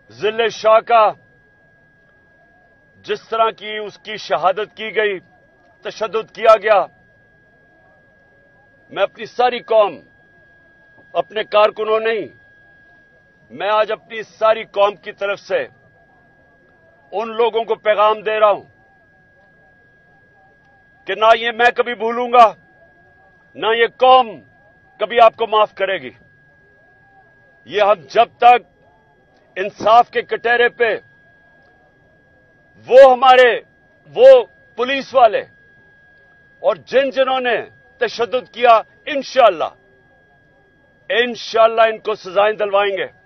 जिले शाह का जिस तरह की उसकी शहादत की गई, तशद्दुद किया गया, मैं अपनी सारी कौम, अपने कारकुनों नहीं, मैं आज अपनी सारी कौम की तरफ से उन लोगों को पैगाम दे रहा हूं कि ना ये मैं कभी भूलूंगा, ना ये कौम कभी आपको माफ करेगी। ये हम जब तक इंसाफ के कटहरे पे वो पुलिस वाले और जिन्होंने तशद्दुद किया, इंशाअल्लाह इनको सजाएं दिलवाएंगे।